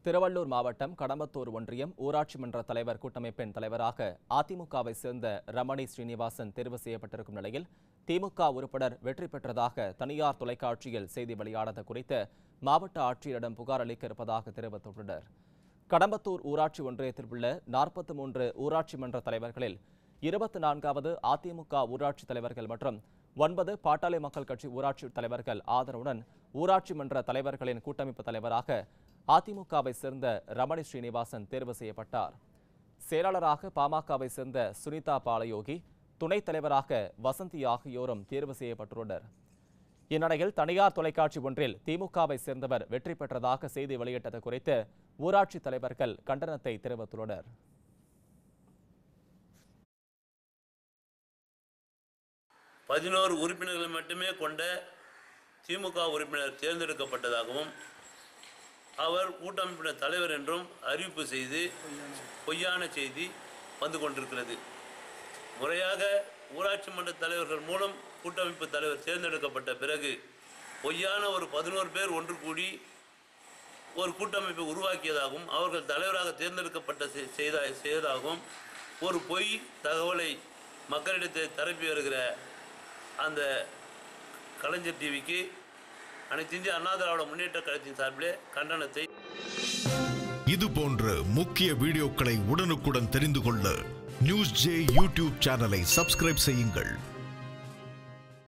திருவள்ளூர் மாவட்டம் கடம்பத்தூர் ஒன்றியம் ஊராட்சி மன்ற தலைவர் கூட்டமைப்பின் தலைவராக அதிமுகவை சேர்ந்த ரமணி ஸ்ரீனிவாசன் தேர்வு செய்யப்பட்டிருக்கும் நிலையில் திமுக உறுப்பினர் வெற்றி பெற்றதாக தனியார் தொலைக்காட்சியில் செய்தி வெளியானது குறித்து மாவட்ட ஆட்சியரிடம் புகார் அளிக்க இருப்பதாக தெரிவித்துள்ளனர். கடம்பத்தூர் ஊராட்சி ஒன்றியத்தில் உள்ள 43 ஊராட்சி மன்ற தலைவர்களில் 24வது அதிமுக ஊராட்சி தலைவர்கள் மற்றும் 9 பாட்டாளி மக்கள் கட்சி ஊராட்சி தலைவர்கள் ஆதரவுடன் ஊராட்சி மன்ற தலைவர்களின் கூட்டமைப்பு தலைவராக அதிமுகவை சேர்ந்த ரமணி ஸ்ரீனிவாசன் தேர்வு செய்யப்பட்டார். செயலாளராக பாமகவை சேர்ந்த சுனிதா பாலயோகி, துணைத் தலைவராக வசந்தி ஆகியோரும் தேர்வு செய்யப்பட்டுள்ளனர். இந்நிலையில் தனியார் தொலைக்காட்சி ஒன்றில் திமுகவை சேர்ந்தவர் வெற்றி பெற்றதாக செய்தி வெளியிட்டது குறித்து ஊராட்சி தலைவர்கள் கண்டனத்தை தெரிவித்துள்ளனர். உறுப்பினர்களை மட்டுமே கொண்ட திமுக உறுப்பினர் தேர்ந்தெடுக்கப்பட்டதாகவும் அவர் கூட்டமைப்பினர் தலைவர் என்றும் அறிவிப்பு செய்து பொய்யான செய்தி வந்து கொண்டிருக்கிறது. முறையாக ஊராட்சி மன்ற தலைவர்கள் மூலம் கூட்டமைப்பு தலைவர் தேர்ந்தெடுக்கப்பட்ட பிறகு பொய்யான ஒரு 11 பேர் ஒன்று கூடி ஒரு கூட்டமைப்பை உருவாக்கியதாகவும் அவர்கள் தலைவராக தேர்ந்தெடுக்கப்பட்ட செய்ததாகவும் ஒரு பொய் தகவலை மக்களிடத்தை தரப்பி வருகிற அந்த கலைஞர் டிவிக்கு அனைத்து இந்திய அண்ணா திராவிட முன்னேற்ற கழகத்தின் சார்பிலே கண்டனத்தை. இது போன்ற முக்கிய வீடியோக்களை உடனுக்குடன் தெரிந்து கொள்ள நியூஸ் ஜே யூடியூப் சேனலை சப்ஸ்கிரைப் செய்யுங்கள்.